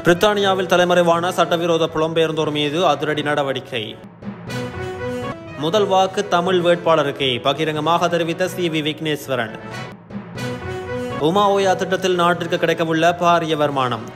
பிரித்தானியாவில் தலைமறைவான சட்டவிரோத புலம்பெயர்ந்தோர் மீது அதிரடி நடவடிக்கை. முதல் வாக்கு தமிழ் வேட்பாளருக்கே பகிரங்கமாக தெரிவித்த சி.வி. விக்னேஸ்வரன். உமா ஓயா திட்டத்தில் நாட்டிற்கு கிடைக்கவுள்ள பாரிய வருமானம்.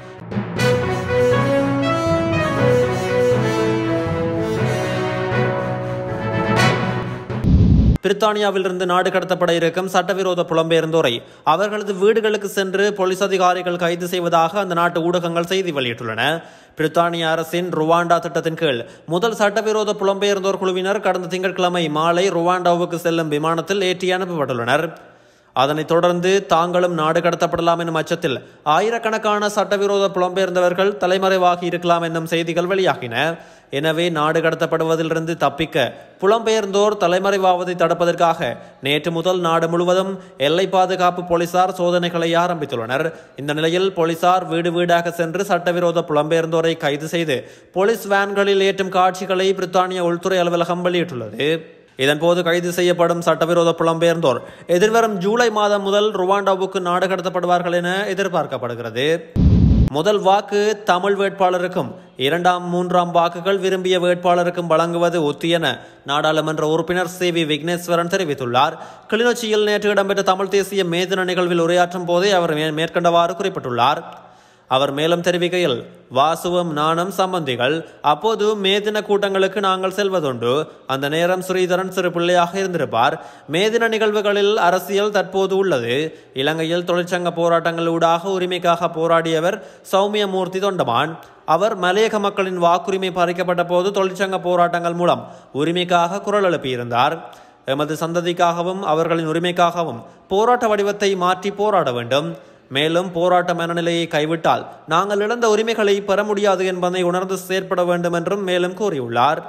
பிரித்தானியாவிலிருந்து நாடு கடத்தப்பட இருக்கும் சட்டவிரோத புலம்பெயர்ந்தோரை அவர்களது வீடுகளுக்கு சென்று போலீஸ் அதிகாரிகள் கைது செய்வதாக அந்த நாட்டு ஊடகங்கள் செய்தி வெளியிட்டுள்ளன. பிரித்தானிய அரசின் ருவாண்டா திட்டத்தின் கீழ் முதல் சட்டவிரோத புலம்பெயர்ந்தோர் குழுவினர் கடந்த திங்கட்கிழமை மாலை ருவாண்டாவுக்கு செல்லும் விமானத்தில் ஏற்றி அனுப்பப்பட்டுள்ளனர். அதனைத் தொடர்ந்து தாங்களும் நாடு கடத்தப்படலாம் என்னும் அச்சத்தில் ஆயிரக்கணக்கான சட்டவிரோத புலம்பெயர்ந்தவர்கள் தலைமறைவாகி இருக்கலாம் என்னும் செய்திகள் வெளியாகின. எனவே நாடு கடத்தப்படுவதிலிருந்து தப்பிக்க புலம்பெயர்ந்தோர் தலைமறைவாவதை தடுப்பதற்காக நேற்று முதல் நாடு முழுவதும் எல்லை பாதுகாப்பு போலீசார் சோதனைகளை ஆரம்பித்துள்ளனர். இந்த நிலையில் போலீசார் வீடு வீடாக சென்று சட்டவிரோத புலம்பெயர்ந்தோரை கைது செய்து போலீஸ் வேன்களில் ஏற்றும் காட்சிகளை பிரித்தானிய உள்துறை அலுவலகம் வெளியிட்டுள்ளது. இதன்போது கைது செய்யப்படும் சட்டவிரோத புலம்பெயர்ந்தோர் எதிர்வரும் ஜூலை மாதம் முதல் ருவாண்டாவுக்கு நாடு கடத்தப்படுவார்கள் என எதிர்பார்க்கப்படுகிறது. முதல் வாக்கு தமிழ் வேட்பாளருக்கும், இரண்டாம் மூன்றாம் வாக்குகள் விரும்பிய வேட்பாளருக்கும் வழங்குவது உத்தி என நாடாளுமன்ற உறுப்பினர் சி.வி. விக்னேஸ்வரன் தெரிவித்துள்ளார். கிளிநொச்சியில் நேற்று இடம்பெற்ற தமிழ் தேசிய மேதின நிகழ்வில் உரையாற்றும் போதே அவர் மேற்கண்டவாறு குறிப்பிட்டுள்ளார். அவர் மேலும் தெரிவிக்கையில், வாசுவும் நானும் சம்பந்திகள். அப்போது மேதின கூட்டங்களுக்கு நாங்கள் செல்வதுண்டு. அந்த நேரம் ஸ்ரீதரன் சிறு பிள்ளையாக இருந்திருப்பார். மேதின நிகழ்வுகளில் அரசியல் தற்போது உள்ளது. இலங்கையில் தொழிற்சங்க போராட்டங்கள் ஊடாக உரிமைக்காக போராடியவர் சௌமியமூர்த்தி தொண்டமான். அவர் மலையக மக்களின் வாக்குரிமை பறிக்கப்பட்ட போது தொழிற்சங்க போராட்டங்கள் மூலம் உரிமைக்காக குரல் எழுப்பியிருந்தார். எமது சந்ததிக்காகவும் அவர்களின் உரிமைக்காகவும் போராட்ட வடிவத்தை மாற்றி போராட வேண்டும். மேலும் போராட்ட மனநிலையை கைவிட்டால் நாங்கள் இழந்த உரிமைகளை பெற முடியாது என்பதை உணர்ந்து செயற்பட வேண்டும் என்றும் மேலும் கூறியுள்ளார்.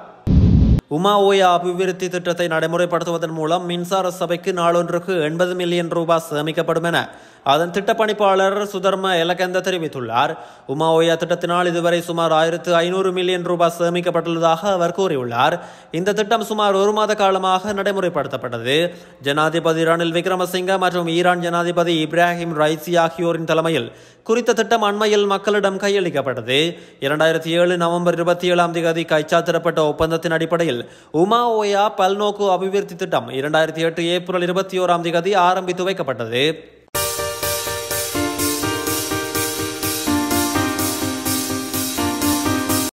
உமா ஓயா அபிவிருத்தி திட்டத்தை நடைமுறைப்படுத்துவதன் மூலம் மின்சார சபைக்கு நாளொன்றுக்கு 80 மில்லியன் ரூபாய் சேமிக்கப்படும் என அதன் திட்டப்பணிப்பாளர் சுதர்ம எலகந்த தெரிவித்துள்ளார். உமா ஓயா திட்டத்தினால் இதுவரை சுமார் 1500 மில்லியன் ரூபாய் சேமிக்கப்பட்டுள்ளதாக அவர் கூறியுள்ளார். இந்த திட்டம் சுமார் 1 மாத காலமாக நடைமுறைப்படுத்தப்பட்டது. ஜனாதிபதி ரணில் விக்ரமசிங்க மற்றும் ஈரான் ஜனாதிபதி இப்ராஹிம் ரைசி ஆகியோரின் தலைமையில் குறித்த திட்டம் அண்மையில் மக்களிடம் கையளிக்கப்பட்டது. 2007 நவம்பர் 27 கைச்சாத்திடப்பட்ட ஒப்பந்தத்தின் அடிப்படையில் உமா ஓயா பல்நோக்கு அபிவிருத்தி திட்டம் 2008 ஏப்ரல் 21 ஆரம்பித்து வைக்கப்பட்டது.